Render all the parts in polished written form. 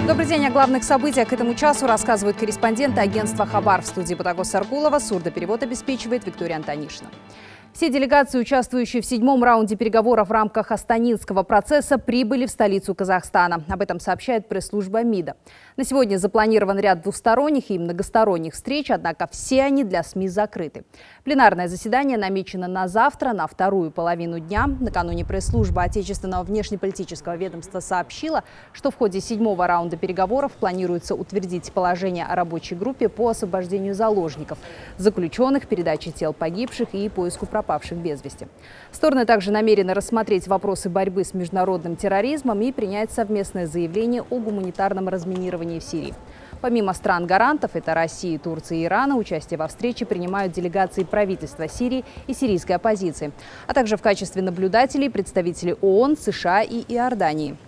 Добрый день. О главных событиях к этому часу рассказывают корреспонденты агентства «Хабар». В студии Батагос Саркулова. Сурдоперевод обеспечивает Виктория Антонишина. Все делегации, участвующие в 7-м раунде переговоров в рамках Астанинского процесса, прибыли в столицу Казахстана. Об этом сообщает пресс-служба МИДа. На сегодня запланирован ряд двусторонних и многосторонних встреч, однако все они для СМИ закрыты. Пленарное заседание намечено на завтра, на вторую половину дня. Накануне пресс-служба Отечественного внешнеполитического ведомства сообщила, что в ходе 7-го раунда переговоров планируется утвердить положение о рабочей группе по освобождению заложников, заключенных, передаче тел погибших и поиску пропавших без вести. Стороны также намерены рассмотреть вопросы борьбы с международным терроризмом и принять совместное заявление о гуманитарном разминировании в Сирии. Помимо стран-гарантов, это России, Турции и Ирана, участие во встрече принимают делегации правительства Сирии и сирийской оппозиции, а также в качестве наблюдателей представители ООН, США и Иордании.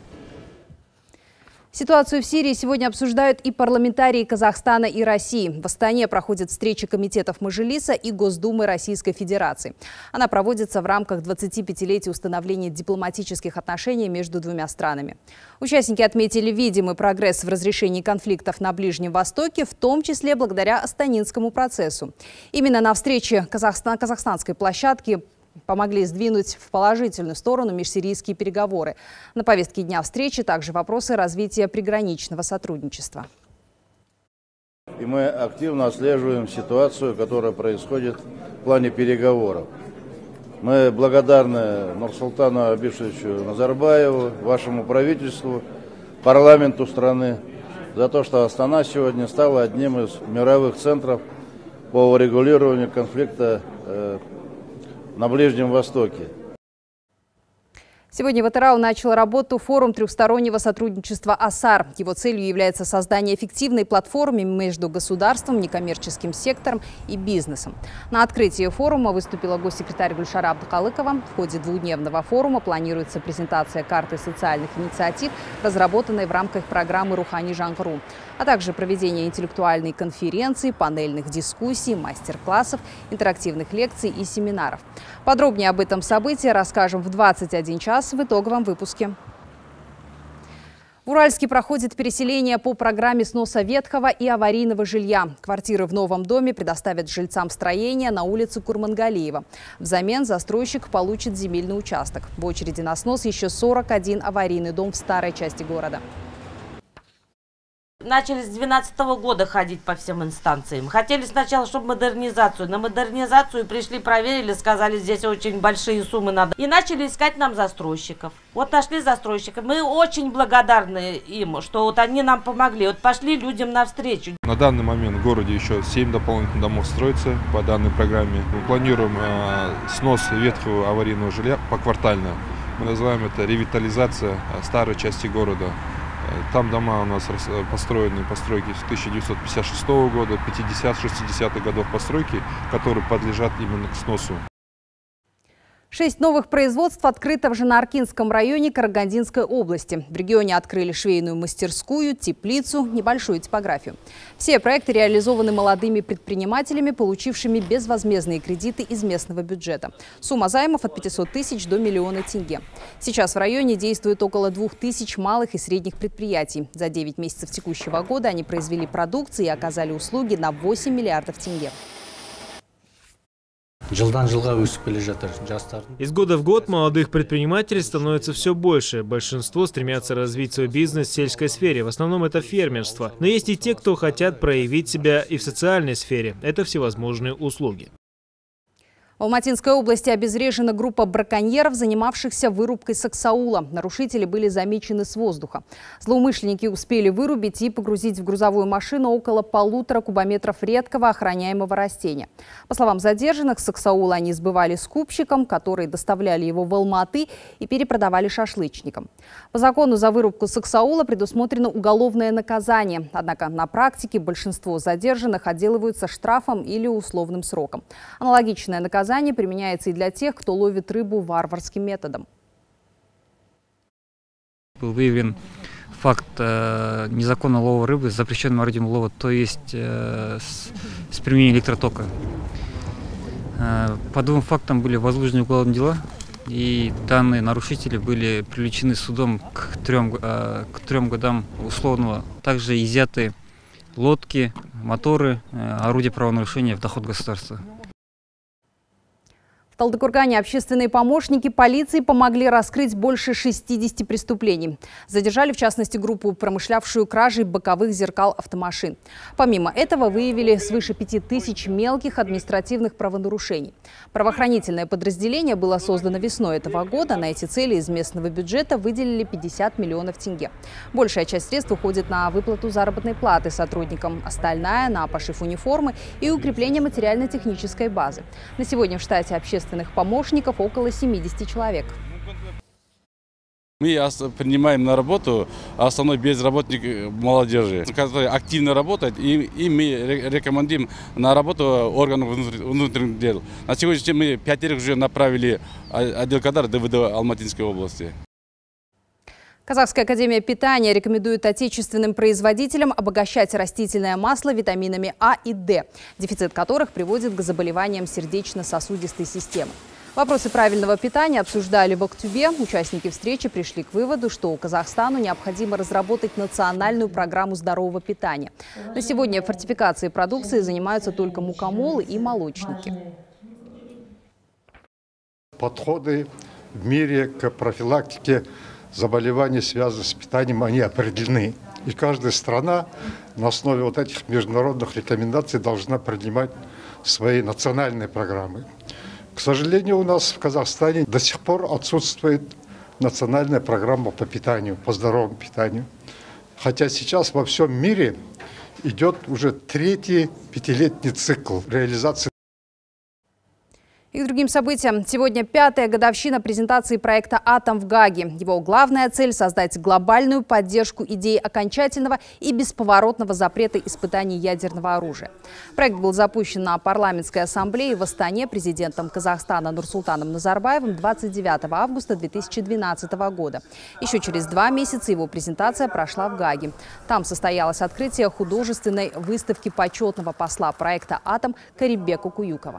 Ситуацию в Сирии сегодня обсуждают и парламентарии Казахстана и России. В Астане проходит встреча комитетов Мажилиса и Госдумы Российской Федерации. Она проводится в рамках 25-летия установления дипломатических отношений между двумя странами. Участники отметили видимый прогресс в разрешении конфликтов на Ближнем Востоке, в том числе благодаря Астанинскому процессу. Именно на встрече казахстанской площадки помогли сдвинуть в положительную сторону межсирийские переговоры. На повестке дня встречи также вопросы развития приграничного сотрудничества. И мы активно отслеживаем ситуацию, которая происходит в плане переговоров. Мы благодарны Нурсултану Абишевичу Назарбаеву, вашему правительству, парламенту страны за то, что Астана сегодня стала одним из мировых центров по урегулированию конфликта на Ближнем Востоке. Сегодня в Атырау начал работу форум трехстороннего сотрудничества АСАР. Его целью является создание эффективной платформы между государством, некоммерческим сектором и бизнесом. На открытии форума выступила госсекретарь Гульшара Абдукалыкова. В ходе двухдневного форума планируется презентация карты социальных инициатив, разработанной в рамках программы «Рухани Жаңғыру», а также проведение интеллектуальной конференции, панельных дискуссий, мастер-классов, интерактивных лекций и семинаров. Подробнее об этом событии расскажем в 21 час в итоговом выпуске. В Уральске проходит переселение по программе сноса ветхого и аварийного жилья. Квартиры в новом доме предоставят жильцам строения на улице Курмангалиева. Взамен застройщик получит земельный участок. В очереди на снос еще 41 аварийный дом в старой части города. Начали с 2012 года ходить по всем инстанциям. Хотели сначала, чтобы модернизацию. На модернизацию пришли, проверили, сказали, здесь очень большие суммы надо. И начали искать нам застройщиков. Вот нашли застройщиков. Мы очень благодарны им, что вот они нам помогли. Вот пошли людям навстречу. На данный момент в городе еще 7 дополнительных домов строится по данной программе. Мы планируем снос ветхого аварийного жилья поквартально. Мы называем это ревитализация старой части города. Там дома у нас построены постройки с 1956 года, 50-60-х годов постройки, которые подлежат именно к сносу. 6 новых производств открыто в Жанааркинском районе Карагандинской области. В регионе открыли швейную мастерскую, теплицу, небольшую типографию. Все проекты реализованы молодыми предпринимателями, получившими безвозмездные кредиты из местного бюджета. Сумма займов от 500 тысяч до 1 миллиона тенге. Сейчас в районе действует около 2000 малых и средних предприятий. За 9 месяцев текущего года они произвели продукции и оказали услуги на 8 миллиардов тенге. Из года в год молодых предпринимателей становится все больше. Большинство стремятся развить свой бизнес в сельской сфере. В основном это фермерство. Но есть и те, кто хотят проявить себя и в социальной сфере. Это всевозможные услуги. В Алматинской области обезврежена группа браконьеров, занимавшихся вырубкой саксаула. Нарушители были замечены с воздуха. Злоумышленники успели вырубить и погрузить в грузовую машину около 1,5 кубометров редкого охраняемого растения. По словам задержанных, саксаул они сбывали скупщикам, которые доставляли его в Алматы и перепродавали шашлычникам. По закону за вырубку саксаула предусмотрено уголовное наказание. Однако на практике большинство задержанных отделываются штрафом или условным сроком. Аналогичное наказание применяется и для тех, кто ловит рыбу варварским методом. Был выявлен факт незаконного лова рыбы с запрещенным орудием лова, то есть с применением электротока. По двум фактам были возбуждены уголовные дела И данные нарушители были привлечены судом к 3 годам условного. Также изъяты лодки, моторы, орудия правонарушения в доход государства. В Талдыкургане общественные помощники полиции помогли раскрыть больше 60 преступлений. Задержали, в частности, группу, промышлявшую кражей боковых зеркал автомашин. Помимо этого, выявили свыше 5000 мелких административных правонарушений. Правоохранительное подразделение было создано весной этого года. На эти цели из местного бюджета выделили 50 миллионов тенге. Большая часть средств уходит на выплату заработной платы сотрудникам, остальная – на пошив униформы и укрепление материально-технической базы. На сегодня в штате общественных помощников около 70 человек. Мы принимаем на работу основной безработник молодежи, который активно работает, и мы рекомендуем на работу органов внутренних дел. На сегодняшний день мы 5 уже направили отдел кадров ДВД Алматинской области. Казахская академия питания рекомендует отечественным производителям обогащать растительное масло витаминами А и Д, дефицит которых приводит к заболеваниям сердечно-сосудистой системы. Вопросы правильного питания обсуждали в Актюбе. Участники встречи пришли к выводу, что Казахстану необходимо разработать национальную программу здорового питания. На сегодня фортификацией продукции занимаются только мукомолы и молочники. Подходы в мире к профилактике заболеваний, связанных с питанием, они определены. И каждая страна на основе вот этих международных рекомендаций должна принимать свои национальные программы. К сожалению, у нас в Казахстане до сих пор отсутствует национальная программа по питанию, по здоровому питанию. Хотя сейчас во всем мире идет уже 3-й 5-летний цикл реализации. И к другим событиям. Сегодня 5-я годовщина презентации проекта «Атом» в Гааге. Его главная цель – создать глобальную поддержку идеи окончательного и бесповоротного запрета испытаний ядерного оружия. Проект был запущен на парламентской ассамблее в Астане президентом Казахстана Нурсултаном Назарбаевым 29 августа 2012 года. Еще через 2 месяца его презентация прошла в Гааге. Там состоялось открытие художественной выставки почетного посла проекта «Атом» Карибека Куюкова.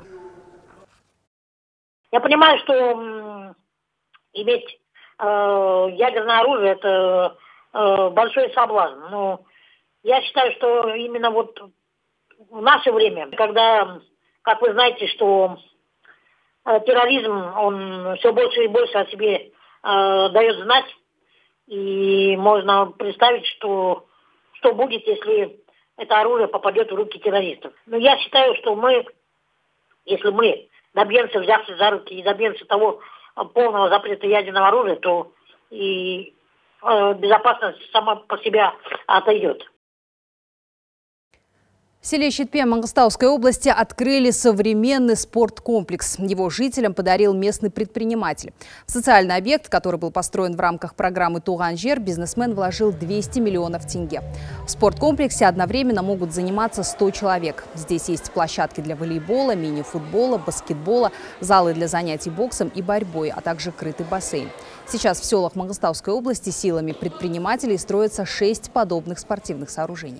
Я понимаю, что иметь ядерное оружие – это большой соблазн. Но я считаю, что именно вот в наше время, когда, как вы знаете, что терроризм, он все больше и больше о себе дает знать, и можно представить, что будет, если это оружие попадет в руки террористов. Но я считаю, что если мы добьемся, взявшись за руки, и добьемся того полного запрета ядерного оружия, то и безопасность сама по себе отойдет. В селе Щитпе Мангостауской области открыли современный спорткомплекс. Его жителям подарил местный предприниматель. В социальный объект, который был построен в рамках программы «Туган жер», бизнесмен вложил 200 миллионов тенге. В спорткомплексе одновременно могут заниматься 100 человек. Здесь есть площадки для волейбола, мини-футбола, баскетбола, залы для занятий боксом и борьбой, а также крытый бассейн. Сейчас в селах Мангостауской области силами предпринимателей строятся 6 подобных спортивных сооружений.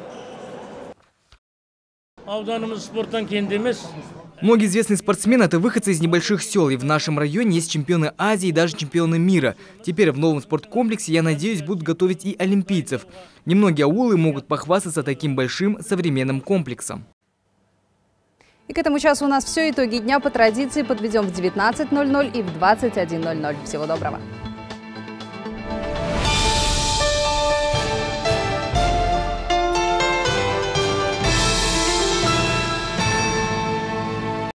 Многие известные спортсмены – это выходцы из небольших сел. И в нашем районе есть чемпионы Азии и даже чемпионы мира. Теперь в новом спорткомплексе, я надеюсь, будут готовить и олимпийцев. Немногие аулы могут похвастаться таким большим современным комплексом. И к этому часу у нас все. Итоги дня по традиции подведем в 19:00 и в 21:00. Всего доброго.